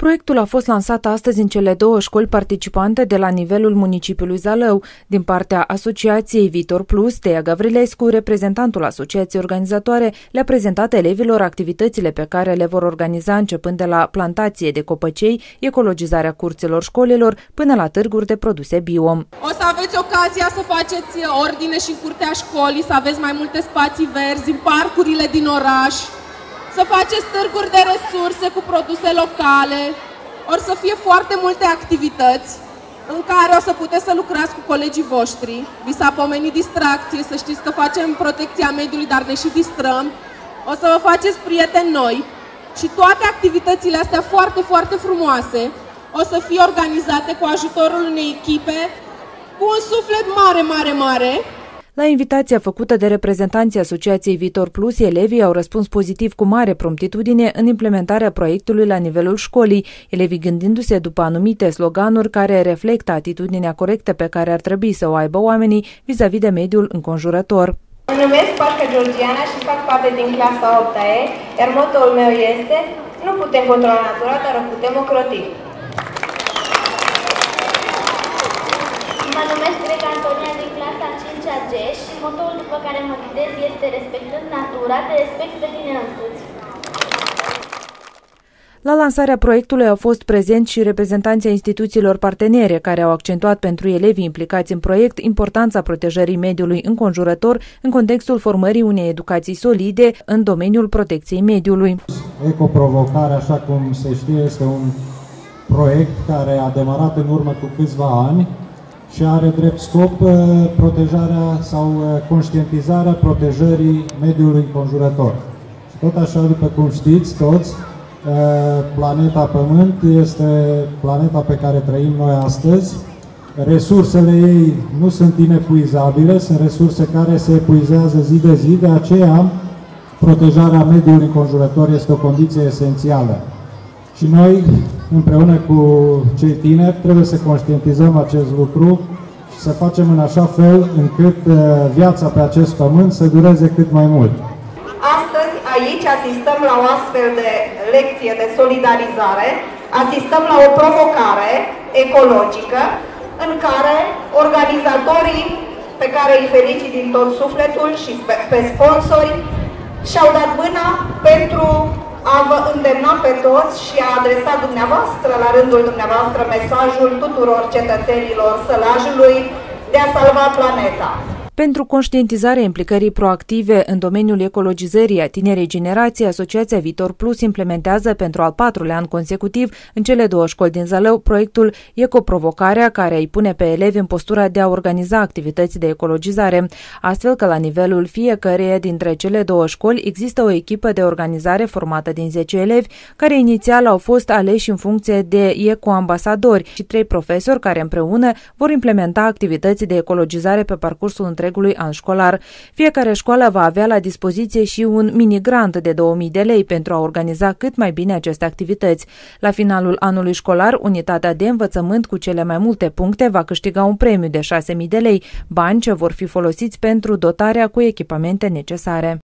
Proiectul a fost lansat astăzi în cele două școli participante de la nivelul municipiului Zalău. Din partea Asociației Viitor Plus, Tea Gavrilescu, reprezentantul asociației organizatoare, le-a prezentat elevilor activitățile pe care le vor organiza începând de la plantație de copăcei, ecologizarea curților școlilor, până la târguri de produse bio. O să aveți ocazia să faceți ordine și în curtea școlii, să aveți mai multe spații verzi, în parcurile din oraș, să faceți târguri de resurse cu produse locale. Or să fie foarte multe activități în care o să puteți să lucrați cu colegii voștri. Vi s-a pomenit distracție, să știți că facem protecția mediului, dar ne și distrăm. O să vă faceți prieteni noi și toate activitățile astea foarte, foarte frumoase o să fie organizate cu ajutorul unei echipe cu un suflet mare, mare, mare. La invitația făcută de reprezentanții Asociației Viitor Plus, elevii au răspuns pozitiv cu mare promptitudine în implementarea proiectului la nivelul școlii, elevii gândindu-se după anumite sloganuri care reflectă atitudinea corectă pe care ar trebui să o aibă oamenii vis-a-vis de mediul înconjurător. Mă numesc Pasca Georgiana și fac parte din clasa 8-a E, iar motoul meu este: nu putem controla natura, dar o putem ocroti. Mă numesc Grega Antonia din clasa 5-a G și motoul după care mă ghidez este: respectând natura, te respect pe tine însuți. La lansarea proiectului au fost prezenți și reprezentanții instituțiilor partenere, care au accentuat pentru elevii implicați în proiect importanța protejării mediului înconjurător în contextul formării unei educații solide în domeniul protecției mediului. Ecoprovocare, așa cum se știe, este un proiect care a demarat în urmă cu câțiva ani și are drept scop protejarea sau conștientizarea protejării mediului înconjurător. Și tot așa, după cum știți toți, planeta Pământ este planeta pe care trăim noi astăzi. Resursele ei nu sunt inepuizabile, sunt resurse care se epuizează zi de zi, de aceea protejarea mediului înconjurător este o condiție esențială. Și noi, împreună cu cei tineri, trebuie să conștientizăm acest lucru și să facem în așa fel încât viața pe acest pământ să dureze cât mai mult. Astăzi, aici, asistăm la o astfel de lecție de solidarizare, asistăm la o provocare ecologică în care organizatorii, pe care îi felicit din tot sufletul, și pe sponsori, și-au dat mâna pentru a vă îndemna pe toți și a adresa dumneavoastră, la rândul dumneavoastră, mesajul tuturor cetățenilor Sălajului de a salva planeta. Pentru conștientizarea implicării proactive în domeniul ecologizării a tinerei generații, Asociația Viitor Plus implementează pentru al 4-lea an consecutiv în cele două școli din Zalău proiectul Ecoprovocarea, care îi pune pe elevi în postura de a organiza activități de ecologizare, astfel că la nivelul fiecăreia dintre cele două școli există o echipă de organizare formată din 10 elevi, care inițial au fost aleși în funcție de ecoambasadori și 3 profesori care împreună vor implementa activități de ecologizare pe parcursul întregului an școlar. Fiecare școală va avea la dispoziție și un mini-grant de 2000 de lei pentru a organiza cât mai bine aceste activități. La finalul anului școlar, unitatea de învățământ cu cele mai multe puncte va câștiga un premiu de 6000 de lei, bani ce vor fi folosiți pentru dotarea cu echipamente necesare.